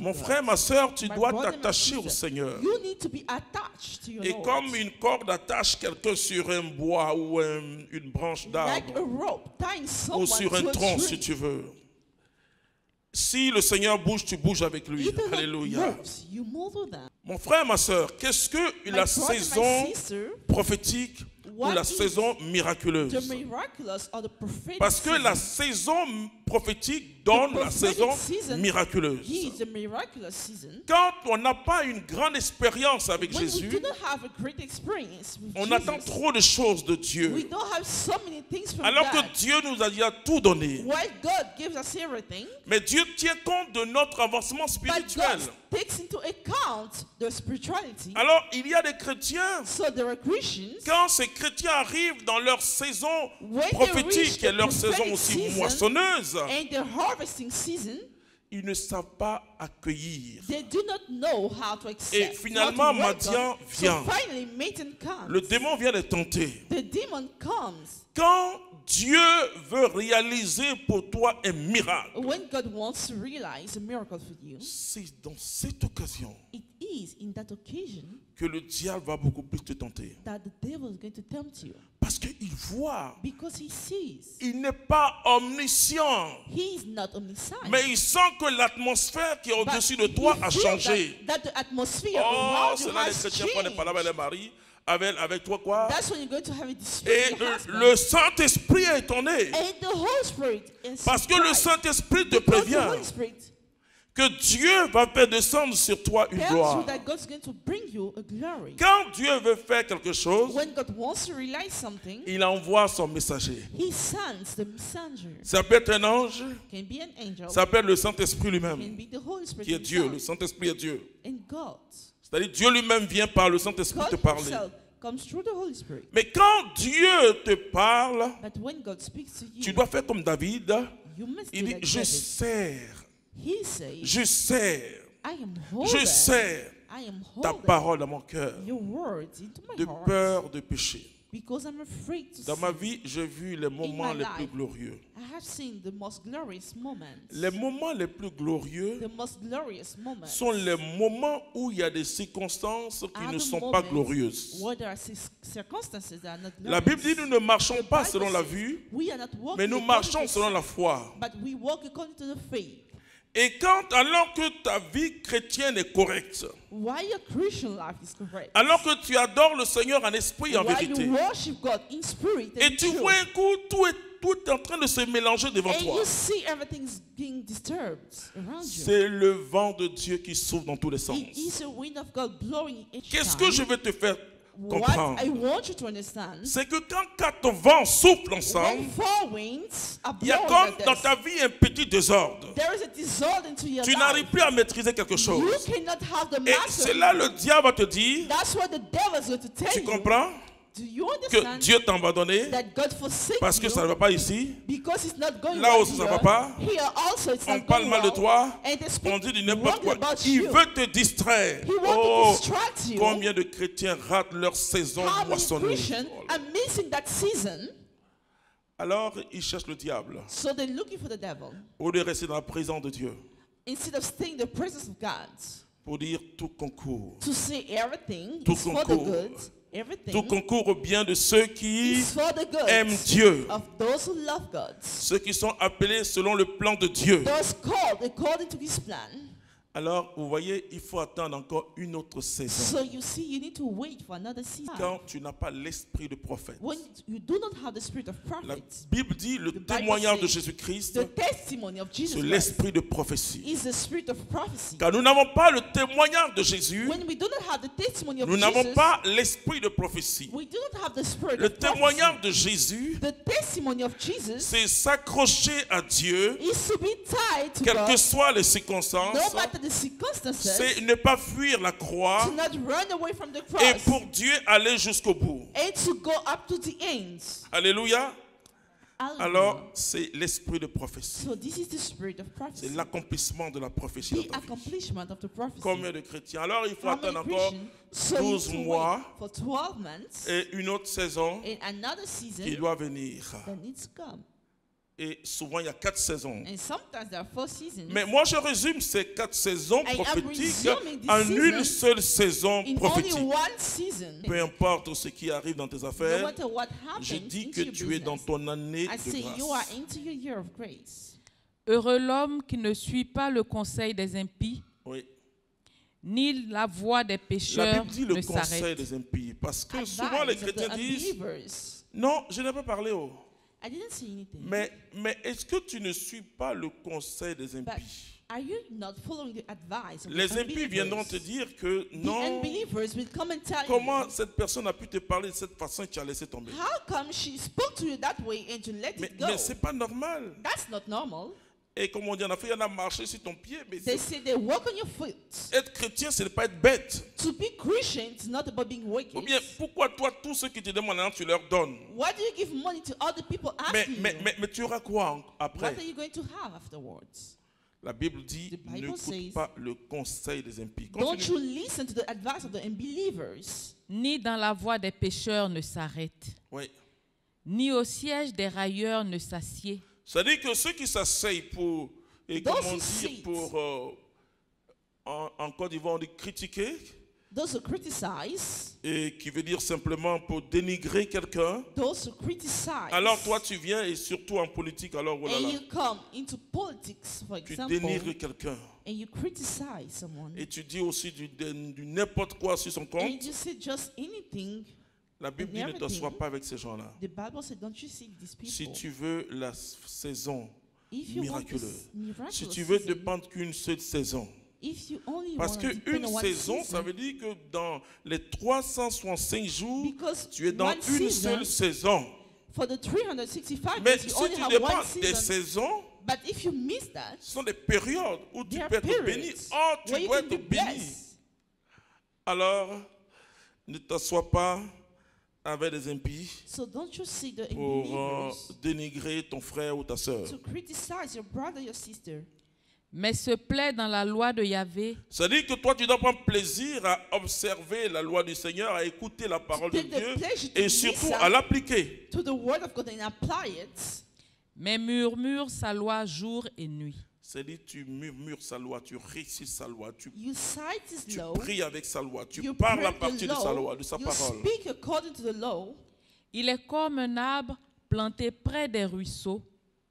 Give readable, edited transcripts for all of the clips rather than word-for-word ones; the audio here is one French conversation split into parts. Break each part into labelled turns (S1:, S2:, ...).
S1: Mon frère, ma soeur, tu
S2: My
S1: dois
S2: brother, my
S1: t'attacher au
S2: sister,
S1: Seigneur.
S2: You need to be attached to your
S1: Et
S2: Lord.
S1: comme une corde attache quelqu'un sur un bois ou une branche
S2: Like
S1: d'arbre
S2: a rope tying
S1: ou
S2: someone
S1: sur un
S2: to a
S1: tronc,
S2: tree.
S1: si tu veux. Si le Seigneur bouge, tu bouges avec lui.
S2: If the Lord
S1: Alléluia.
S2: moves, you move with them.
S1: Mon frère, ma soeur, qu'est-ce que
S2: My
S1: la
S2: brother,
S1: saison
S2: my sister,
S1: prophétique ou
S2: what
S1: la
S2: is
S1: saison miraculeuse?
S2: the miraculous or the prophetic
S1: Parce que la
S2: season.
S1: saison prophétique donne la
S2: prophetic
S1: saison
S2: season
S1: miraculeuse.
S2: is the miraculous season.
S1: Quand on n'a pas une grande expérience avec
S2: When we
S1: Jésus,
S2: do not have a great experience with
S1: on
S2: Jesus,
S1: attend trop de choses de
S2: we
S1: Dieu.
S2: don't have so many things from
S1: Alors
S2: God.
S1: que Dieu nous a déjà tout donné.
S2: While God gives us everything,
S1: Mais Dieu tient compte de notre avancement
S2: but
S1: spirituel.
S2: God takes into account the spirituality.
S1: Alors, il y a des chrétiens,
S2: So there are Christians,
S1: quand ces chrétiens arrivent dans leur saison
S2: when they
S1: prophétique
S2: reach
S1: et
S2: the
S1: leur saison
S2: prophetic
S1: aussi
S2: season
S1: moissonneuse,
S2: and the harvesting season,
S1: ils ne savent pas accueillir.
S2: they do not know how to accept.
S1: Et finalement,
S2: how to welcome.
S1: Madian vient.
S2: So finally, Matan comes.
S1: Le démon vient les tenter.
S2: The demon comes.
S1: Quand Dieu veut réaliser pour toi un miracle,
S2: When God wants to realize a miracle for you,
S1: c'est dans cette occasion
S2: it is in that occasion
S1: que le diable va beaucoup plus te tenter.
S2: that the devil is going to tempt you.
S1: Parce qu'il voit,
S2: Because he sees.
S1: il n'est pas omniscient,
S2: He is not omniscient.
S1: mais il sent que l'atmosphère qui est
S2: But
S1: au-dessus de
S2: he
S1: toi a
S2: feels
S1: changé.
S2: That the atmosphere
S1: Oh,
S2: around you
S1: c'est là les
S2: has
S1: chrétiens prennent les palabres
S2: changed.
S1: avec Marie, avec toi quoi?
S2: That's when you're going to have a dispute
S1: Et
S2: with your husband.
S1: le Saint-Esprit est étonné.
S2: And the Holy Spirit is
S1: Parce que le
S2: surprised.
S1: Saint-Esprit te
S2: Because the
S1: prévient
S2: Holy Spirit
S1: que Dieu va faire descendre sur toi une
S2: tells you
S1: gloire.
S2: that God's going to bring you a glory.
S1: Quand Dieu veut faire quelque chose,
S2: When God wants to realize something,
S1: il envoie son messager.
S2: He sends the messenger.
S1: Ça peut être un ange,
S2: Can be an angel.
S1: ça peut être le Saint-Esprit
S2: Can
S1: lui-même,
S2: be the Holy Spirit
S1: qui est Dieu.
S2: himself.
S1: Le Saint-Esprit est Dieu.
S2: And God.
S1: C'est-à-dire Dieu lui-même vient par le Saint-Esprit te
S2: God
S1: parler.
S2: himself comes through the Holy Spirit.
S1: Mais quand Dieu te parle,
S2: But when God speaks to you,
S1: tu dois faire comme David.
S2: you must
S1: Il
S2: do
S1: dit,
S2: like
S1: je
S2: David.
S1: sers,
S2: He says,
S1: je sers,
S2: I am
S1: je
S2: holding,
S1: sers
S2: I am
S1: ta
S2: holding
S1: parole dans mon cœur,
S2: your words into my
S1: de
S2: heart
S1: peur de péché.
S2: because I'm afraid to
S1: Dans ma
S2: sin.
S1: vie, j'ai vu les moments
S2: my
S1: les plus
S2: life.
S1: glorieux.
S2: I have seen the most glorious moments.
S1: Les moments les plus glorieux
S2: The most glorious moments
S1: sont les moments où il y a des circonstances qui
S2: are
S1: ne
S2: the
S1: sont pas
S2: moments
S1: glorieuses.
S2: where there are circumstances that are not
S1: La
S2: glorious.
S1: Bible dit nous ne marchons
S2: The
S1: pas
S2: Bible
S1: selon la
S2: says
S1: vue,
S2: we are not walking
S1: mais nous
S2: according
S1: marchons
S2: to
S1: selon la
S2: sight,
S1: foi.
S2: but we walk according to the faith.
S1: Et quand, alors que ta vie chrétienne est correcte,
S2: Why your Christian life is correct.
S1: alors que tu adores le Seigneur en esprit et en
S2: Why
S1: vérité,
S2: you worship God in spirit and
S1: et
S2: in
S1: tu
S2: truth.
S1: vois un coup, tout est en train de se mélanger devant
S2: And
S1: toi.
S2: you see everything's being disturbed around you.
S1: C'est le vent de Dieu qui souffle dans tous les sens.
S2: It is a wind of God blowing each
S1: Qu'est-ce
S2: time.
S1: que je veux te faire
S2: What
S1: comprendre?
S2: I want you to understand,
S1: C'est que quand quatre vents soufflent ensemble,
S2: when four winds are
S1: il y a
S2: blowing
S1: comme
S2: like
S1: dans
S2: this,
S1: ta vie un petit désordre.
S2: there is a disorder into your
S1: Tu
S2: life.
S1: n'arrives plus à maîtriser quelque
S2: You
S1: chose.
S2: cannot have the
S1: Et
S2: master.
S1: c'est là le diable va te dire,
S2: That's what the devil is going to tell
S1: tu
S2: you.
S1: comprends
S2: Do you
S1: que
S2: understand
S1: Dieu t'a abandonné
S2: that God forsake
S1: parce que
S2: you
S1: ça ne va pas ici.
S2: because it's not going
S1: Là
S2: well
S1: aussi, ça
S2: here.
S1: va pas.
S2: Here also it's
S1: On
S2: not
S1: parle
S2: going
S1: mal de
S2: well.
S1: toi,
S2: And they speak
S1: on dit du n'importe quoi.
S2: wrongly about
S1: Il
S2: you.
S1: veut te distraire.
S2: He wants
S1: Oh,
S2: to distract you.
S1: combien de chrétiens ratent leur saison
S2: How many
S1: moissonneuse.
S2: Christians are missing that season?
S1: Alors, ils cherchent le diable
S2: So they're looking for the devil
S1: au lieu de rester dans la présence de Dieu
S2: instead of staying in the presence of God
S1: pour dire tout concourt.
S2: to say everything
S1: Tout
S2: is for the
S1: concourt.
S2: good. Everything
S1: Tout concourt au bien de ceux qui
S2: is for the good
S1: aiment Dieu,
S2: of those who love God.
S1: ceux qui sont appelés selon le plan de Dieu.
S2: Those called according to His plan.
S1: Alors, vous voyez, il faut attendre encore une autre saison.
S2: So you see, you need to wait for another season.
S1: Quand tu n'as pas l'esprit de prophète.
S2: When you do not have the spirit of
S1: La
S2: prophet,
S1: Bible dit le
S2: Bible
S1: témoignage de
S2: says
S1: Jésus-Christ,
S2: the testimony of Jesus
S1: c'est
S2: Christ
S1: l'esprit de prophétie.
S2: is the spirit of prophecy.
S1: Car nous n'avons pas le témoignage de Jésus,
S2: When we do not have the testimony of
S1: nous n'avons
S2: Jesus,
S1: pas l'esprit de prophétie.
S2: we do not have the spirit
S1: Le
S2: of prophecy.
S1: témoignage de Jésus,
S2: The testimony of Jesus
S1: c'est s'accrocher à Dieu,
S2: is to be tied to
S1: quelles que
S2: God,
S1: soient les circonstances,
S2: no matter the circumstances,
S1: c'est ne pas fuir la croix
S2: to not run away from the
S1: et
S2: cross,
S1: pour Dieu aller jusqu'au bout.
S2: and to go up to the end.
S1: Alléluia.
S2: Hallelujah.
S1: Alors, c'est l'esprit de prophétie.
S2: So this is the spirit of
S1: C'est
S2: prophecy,
S1: l'accomplissement de la prophétie dans
S2: the
S1: ta vie.
S2: accomplishment of the prophecy.
S1: Combien de chrétiens? Alors, il faut
S2: How many
S1: attendre encore
S2: Christians? So you
S1: 12
S2: need to
S1: mois
S2: wait for 12 months
S1: et une autre saison
S2: in another
S1: qui
S2: season
S1: doit venir.
S2: that needs to come.
S1: Et souvent, il y a 4 saisons.
S2: And sometimes there are 4 seasons.
S1: Mais moi, je résume ces 4 saisons
S2: I am
S1: prophétiques
S2: resuming this
S1: en une
S2: season
S1: seule saison
S2: in only
S1: prophétique.
S2: one season.
S1: Peu importe ce qui arrive dans tes
S2: No
S1: affaires,
S2: matter what happens
S1: je dis
S2: into
S1: que
S2: your
S1: tu es dans
S2: business,
S1: ton année
S2: I
S1: de
S2: say you are
S1: grâce.
S2: into your year of grace.
S3: Heureux l'homme qui ne suit pas le conseil des impies,
S1: Oui.
S3: ni la voie des
S1: La
S3: pécheurs
S1: Bible dit le
S3: ne
S1: conseil
S3: s'arrête.
S1: des impies. Parce que souvent les
S2: Advice of the
S1: chrétiens disent,
S2: unbelievers.
S1: non, je n'ai pas parlé.
S2: I didn't say anything.
S1: Mais est-ce que tu ne suis pas le conseil des
S2: But
S1: impies?
S2: are you not following the advice of
S1: Les
S2: the
S1: impies viendront te
S2: unbelievers?
S1: dire que
S2: The
S1: non,
S2: unbelievers will come and tell
S1: comment
S2: you,
S1: cette personne a pu te parler de cette façon et tu as laissé tomber.
S2: how come she spoke to you that way and to let
S1: Mais,
S2: it go?
S1: mais c'est pas normal.
S2: That's not normal.
S1: Et comme on dit en Afrique, il y en a marché sur ton pied. Mais
S2: They say they walk on your foot.
S1: être chrétien, ce n'est pas être bête.
S2: To be Christian is not about being wicked.
S1: Ou bien, pourquoi toi, tous ceux qui te demandent, tu leur donnes?
S2: Why do you give money to other people
S1: Mais,
S2: asking
S1: mais,
S2: you?
S1: mais, mais tu auras quoi après?
S2: What are you going to have afterwards?
S1: La Bible dit,
S2: The Bible
S1: n'écoute
S2: says,
S1: pas le conseil des impies.
S2: Don't
S1: Continue.
S2: you listen to the advice of the unbelievers,
S3: Ni dans la voie des pécheurs ne s'arrête,
S1: Oui.
S3: ni au siège des railleurs ne s'assied.
S1: C'est-à-dire que ceux qui s'asseyent pour, et
S2: Those
S1: comment
S2: who
S1: dire,
S2: sit.
S1: pour, en Côte d'Ivoire, on dit critiquer,
S2: those who criticize,
S1: et qui veut dire simplement pour dénigrer quelqu'un.
S2: those who criticize,
S1: Alors toi, tu viens, et surtout en politique, alors, oh là
S2: and
S1: là,
S2: you come into politics, for
S1: tu
S2: example,
S1: dénigres quelqu'un.
S2: and you criticize someone,
S1: Et tu dis aussi du n'importe quoi sur son
S2: and
S1: compte.
S2: you say just anything,
S1: La Bible dit ne t'assois pas avec ces gens-là.
S2: the Bible said, don't you seek these people.
S1: Si tu veux la saison
S2: If you want this
S1: miraculeuse,
S2: miraculous
S1: si tu veux
S2: season,
S1: dépendre qu'une seule saison,
S2: if you only
S1: parce
S2: want to depend
S1: qu'une
S2: on one
S1: saison,
S2: season,
S1: ça veut dire que dans les 365 jours,
S2: because
S1: tu es dans
S2: one
S1: une
S2: season,
S1: seule saison.
S2: for the 365
S1: Mais
S2: days, you
S1: si
S2: only
S1: tu
S2: have
S1: dépends
S2: one
S1: des
S2: season.
S1: saisons,
S2: But if you miss that,
S1: ce sont des périodes où tu
S2: there
S1: peux
S2: are
S1: être béni.
S2: periods
S1: Oh, tu
S2: where you
S1: dois
S2: can
S1: être
S2: be
S1: béni.
S2: blessed.
S1: Alors, ne t'assois pas avec des impies
S2: So don't you see the
S1: pour
S2: unbelievers
S1: dénigrer ton frère ou ta sœur.
S2: to criticize your brother, your sister,
S3: Mais se plaît dans la loi de Yahvé,
S1: C'est-à-dire que toi, tu dois prendre plaisir à observer la loi du Seigneur, à écouter la parole de
S2: take the
S1: Dieu
S2: pleasure to
S1: et surtout
S2: listen
S1: à l'appliquer.
S2: to the word of God and apply it.
S3: mais murmure sa loi jour et nuit.
S1: C'est-à-dire tu murmures sa loi, tu récites sa loi, tu
S2: You cite his law,
S1: pries avec sa loi, tu
S2: you
S1: parles à
S2: pray the
S1: partir de sa
S2: law,
S1: loi, de sa
S2: you
S1: parole.
S2: speak according to the law.
S3: Il est comme un arbre planté près des ruisseaux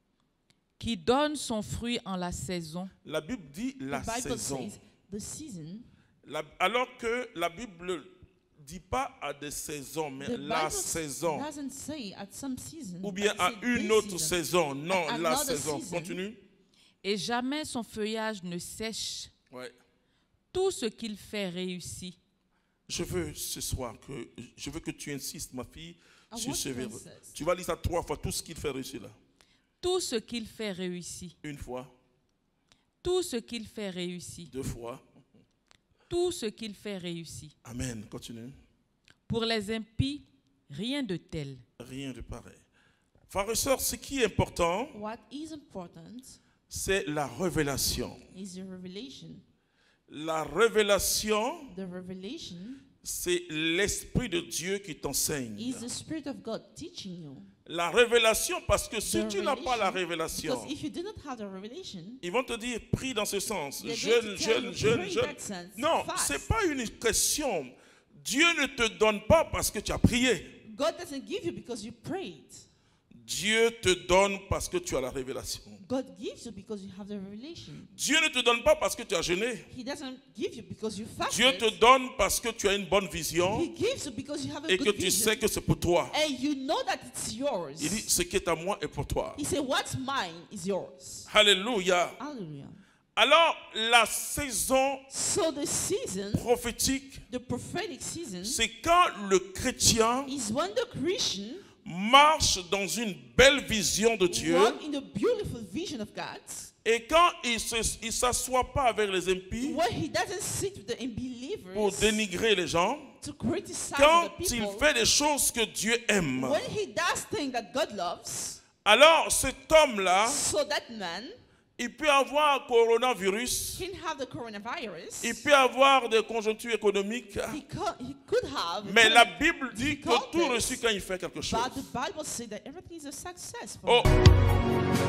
S3: qui donne son fruit en la saison.
S1: La Bible dit la
S2: The Bible
S1: saison.
S2: says the season.
S1: Alors que la Bible ne dit pas à des saisons, mais
S2: The
S1: la
S2: Bible
S1: saison.
S2: doesn't say at some season,
S1: Ou bien
S2: but
S1: à
S2: it says
S1: une
S2: this
S1: autre
S2: season.
S1: saison. Non,
S2: At
S1: la
S2: another
S1: saison.
S2: season.
S1: Continue.
S3: Et jamais son feuillage ne sèche.
S1: Ouais.
S3: Tout ce qu'il fait réussit.
S1: Je veux ce soir que tu insistes, ma fille,
S2: I
S1: sur
S2: want
S1: ce
S2: you to
S1: verbe.
S2: insist.
S1: Tu vas lire ça 3 fois, tout ce qu'il fait réussir là.
S3: Tout ce qu'il fait réussit.
S1: Une fois,
S3: Tout ce qu'il fait réussit.
S1: 2 fois.
S3: Tout ce qu'il fait réussit.
S1: Amen. Continue.
S3: Pour les impies, rien de tel.
S1: Rien de pareil. Frères et sœurs, ce qui est important,
S2: What is important
S1: c'est la révélation.
S2: is the revelation.
S1: La révélation,
S2: The revelation
S1: c'est l'Esprit de Dieu qui t'enseigne.
S2: is the Spirit of God teaching you.
S1: La révélation, parce que si
S2: The
S1: tu n'as pas la
S2: revelation,
S1: révélation,
S2: because if you do not have the revelation,
S1: ils vont te dire, prie dans ce sens.
S2: they're
S1: Jeûne,
S2: going to tell
S1: jeûne,
S2: you,
S1: jeûne,
S2: pray in
S1: jeûne.
S2: that sense,
S1: Non,
S2: fast.
S1: ce n'est pas une question. Dieu ne te donne pas parce que tu as prié.
S2: God doesn't give you because you prayed.
S1: Dieu te donne parce que tu as la révélation.
S2: God gives you because you have the revelation.
S1: Dieu ne te donne pas parce que tu as jeûné.
S2: He doesn't give you because you fasted.
S1: Dieu te donne parce que tu as une bonne vision
S2: He gives you because you have a
S1: et que
S2: good
S1: tu
S2: vision.
S1: sais que c'est pour toi.
S2: And you know that it's yours.
S1: Il dit, ce qui est à moi est pour toi.
S2: He said, what's mine is yours.
S1: Alléluia.
S2: Hallelujah.
S1: Alors, la saison
S2: So the season,
S1: prophétique,
S2: the prophetic season,
S1: c'est quand le chrétien
S2: is when the Christian
S1: marche dans une belle vision de Dieu
S2: walk in the beautiful vision of God,
S1: et quand il ne s'assoit pas avec les impies
S2: where he doesn't sit with the
S1: pour
S2: unbelievers
S1: dénigrer les gens,
S2: to criticize
S1: quand
S2: the
S1: il
S2: people.
S1: fait des choses que Dieu aime,
S2: When he does things that God loves,
S1: alors cet homme-là,
S2: so that man
S1: il peut avoir coronavirus,
S2: can have the coronavirus.
S1: il peut avoir des conjonctures économiques,
S2: He could have.
S1: mais la Bible dit que
S2: difficulties.
S1: tout reçu quand il fait quelque chose.
S2: But the Bible says that everything is a success for
S1: Oh,
S2: him.